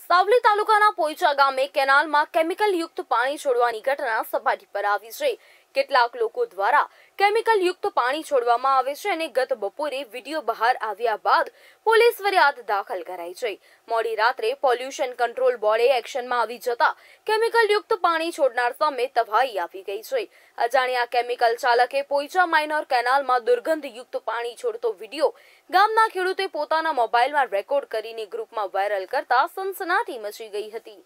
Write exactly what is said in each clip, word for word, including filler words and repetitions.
સાવલી તાલુકાના પોઈચા ગામે કેનાલમાં કેમિકલ યુક્ત પાણી છોડવાની ઘટના સપાટી પર આવી છે। કેટલાક લોકો દ્વારા કેમિકલ યુક્ત પાણી છોડવામાં આવે છે અને ગત બપોરે વિડિયો બહાર આવ્યા બાદ પોલીસ ફરિયાદ દાખલ કરાઈ છે। મોડી રાત્રે પોલ્યુશન કંટ્રોલ બોર્ડે એક્શનમાં આવી જતા કેમિકલ યુક્ત પાણી છોડનાર સામે તબાહી આવી ગઈ છે। અજાણ્યા કેમિકલ ચાલકે પોઈચા માઇનોર કેનાલમાં દુર્ગંધયુક્ત પાણી છોડતો વિડિયો ગામના ખેડૂતે પોતાના મોબાઈલમાં રેકોર્ડ કરીને ગ્રુપમાં વાયરલ કરતા સનસનાટી મચી ગઈ હતી।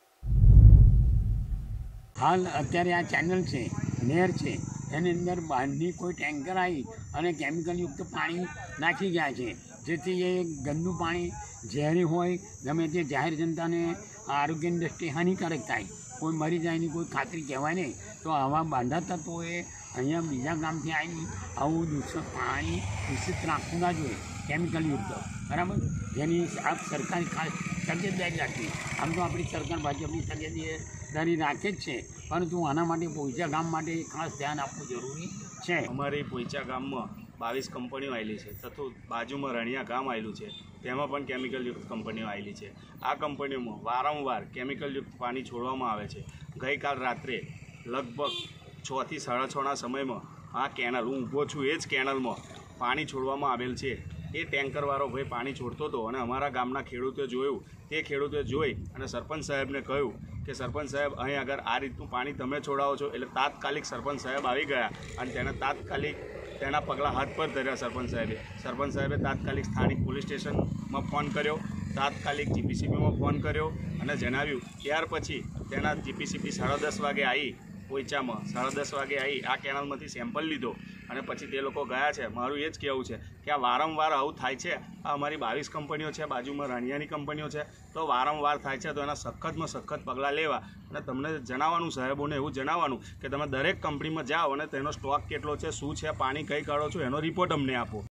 हाल अत्यारे आ चैनल से नहर से एनी अंदर बहारनी कोई टेंकर आई और केमिकल युक्त पानी नाखी गया है, जेथी ये गंदू पानी झेरी होय गमे ते जाहिर जनता ने आरोग्य दृष्टि हानिकारक थाय। कोई मरी जाए नहीं कोई खातरी कहेवाय नहीं। तो आवा बांधा तत्वोए अहींया बीजा गामथी आवीने आवुं दूषित पाणी दूषित राखવું ना જોઈએ केमिकल युक्त, बराबर। जेनी आप सरकार खास तकेदारी राखी। आम तो अपनी सरकार भाजपनी तकेदारी राखे ज छे, परंतु आना माटे पोईचा गाम माटे खास ध्यान आपવું जरूरी है। अमारी पोईचा गाम में बावीस कंपनीओ आवेली है, तथा बाजू में रणिया गाम आवेलू है, तेमां पण केमिकल युक्त कंपनीओ आवेली है। आ कंपनीओ में वारंवार केमिकल युक्त पानी छोड़वामां आवे छे। गई काल रात्रे लगभग छ थी साढ़ा छ ना समय में आ केनल हूँ ऊभो छूँ ए ज केनल में पानी छोड़वामां आवेल छे। ए टेंकर वाळो भाई पानी छोड़तो तो अने अमारा गामना खेडूते जोयुं, ते खेडूते जोई अने सरपंच साहेब ने कह्युं कि सरपंच साहेब अहीं अगर आ रीतनुं पाणी तमे छोड़ावो छो। एटले तात्कालिक सरपंच साहेब आवी गया अने तेने तात्कालिक तेना पगला हाथ पर धर्या। सरपंच साहेबे सरपंच साहेबे तात्कालिक स्थानिक पोलीस स्टेशन में फोन कर्यो, तात्कालिक जीपीसीबी में फोन कर्यो अने जणाव्युं। त्यार पछी तेना जीपीसीबी साढ़ा दस वागे आई, पोईचा में साढ़ा दस वागे आई आ केनल में सेम्पल लीधो અને પછી તે લોકો ગયા છે। મારું એ જ કહેવું છે કે આ વારંવાર આવું થાય છે। આ અમારી બાવીસ કંપનીઓ છે, બાજુમાં રાણિયાની કંપનીઓ છે, તો વારંવાર થાય છે તો એના સખતમાં સખત પગલાં લેવા અને તમને જણાવવાનું, સાહેબોને એવું જણાવવાનું કે તમે દરેક કંપનીમાં જાઓ અને તેનો સ્ટોક કેટલો છે, શું છે, પાણી કઈ કાઢો છો, એનો રિપોર્ટ અમને આપો।